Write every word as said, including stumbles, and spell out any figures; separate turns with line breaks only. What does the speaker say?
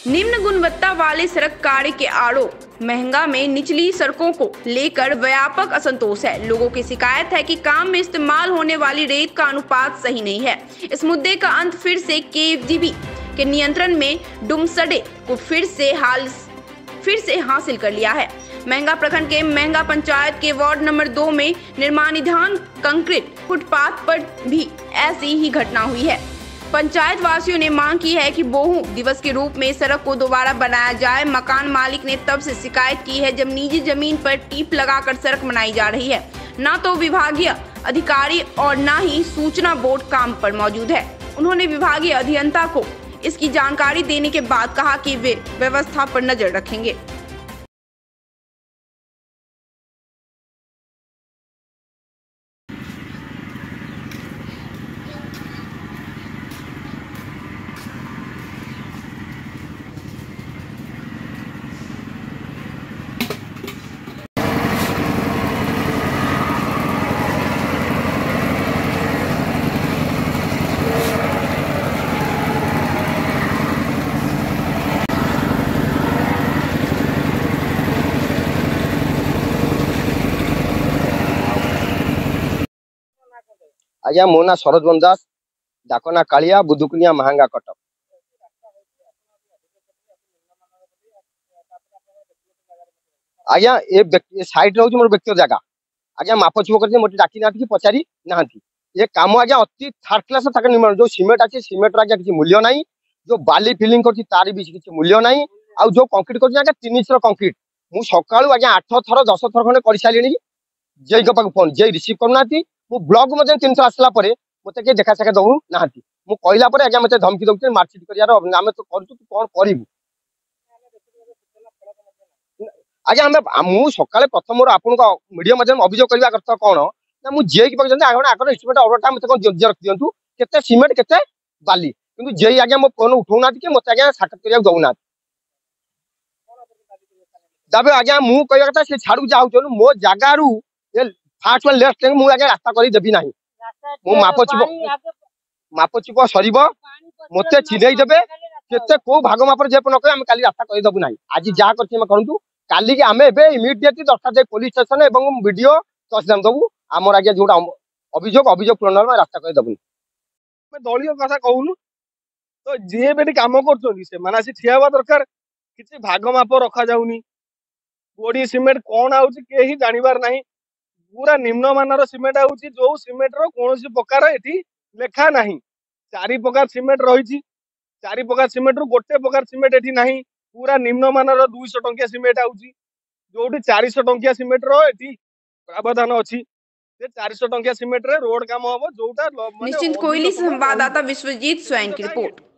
निम्न गुणवत्ता वाले सड़क कार्य के आरोप महंगा में निचली सड़कों को लेकर व्यापक असंतोष है। लोगों की शिकायत है कि काम में इस्तेमाल होने वाली रेत का अनुपात सही नहीं है। इस मुद्दे का अंत फिर से केजीबी के नियंत्रण में डुमसडे को फिर से हाल फिर से हासिल कर लिया है। महंगा प्रखंड के महंगा पंचायत के वार्ड नंबर दो में निर्माणाधीन कंक्रीट फुटपाथ पर भी ऐसी ही घटना हुई है। पंचायत वासियों ने मांग की है कि बहु दिवस के रूप में सड़क को दोबारा बनाया जाए। मकान मालिक ने तब से शिकायत की है जब निजी जमीन पर टीप लगाकर सड़क बनाई जा रही है। न तो विभागीय अधिकारी और न ही सूचना बोर्ड काम पर मौजूद है। उन्होंने विभागीय अभियंता को इसकी जानकारी देने के बाद कहा कि वे व्यवस्था पर नजर रखेंगे।
आज्ञा मो ना सरोज बन दास डाकना कालिया बुदुकुनिया महंगा कटक। आज्ञा ए साइड रोज मोर व्यक्तिगत जगह आज्ञा माप चुप कर मत डाकी ना पचारि ना ये काम आज्ञा अति थर्ड क्लास तक निर्माण जो सीमेंट अच्छे सीमेंट आज्ञा किसी मूल्य ना जो बाली फिलिंग कर तार भी किसी मूल्य ना आउ जो कंक्रीट कर तीन इंच कंक्रीट मु सकाळु आज्ञा आठ थर दस थर खंडे कर सारे जे फोन जे रिसीव करना मु ब्लॉक मध्य तीन थर आसला मत किए देखा साखा दऊ ना मुझे कहला आज्ञा मत धमकी दौर मार्कसीट कर आम तो करूँ कौन करूँ आज्ञा मुझे सकाले प्रथम आपको मीडिया मध्यम अभियोग करने कथा कौन ना मुझे आगर एस्टिमेट ऑर्डर मत रख दिंतु के सीमेंट के बाली कि जे आज्ञा मो फोन उठाऊना कि मत आज्ञा साक्षात करने दौना तब आज्ञा मुझे कहवा कथा से छाड़ू जाऊँ मो जगार फास्ट लेफ्ट मुझे रास्ता कर देवी ना मापचुप मापचुप सर मत चिन्ह देवे के कौ भाग मापर जे नक काली रास्ता करदेबू ना आज जहाँ करूँ काली आम इमिडिएटली दरकार पुलिस स्टेशन और वीडियो तहसीलदार दबू आम आज्ञा जो अभियोग अभियोग पूर्ण रास्ता करदेबू
दलीय कथा कहूनु तो जी भी कम कर ठिया हवा दरकार किसी भाग माप रखा जाऊनी गोड़ी सीमेंट कौन आई जानवर ना पूरा निम्न मानर सीमेंट आउची जो सीमेंट रो कौन प्रकार एठी लेखा नहीं चारि प्रकार सीमेंट रही चारि प्रकार सीमेंट रो गोटे प्रकार सीमेंट एठी नहीं पूरा निम्न मानर दो सौ टंकिया सीमेंट आउची जोटी चार सौ टंकिया सीमेंट रो एठी प्रावधान अछि जे चार सौ टंकिया सीमेंट रे रोड काम हबो जोटा
निश्चिंत कोयली संवाददाता विश्वजीत स्वयं की रिपोर्ट।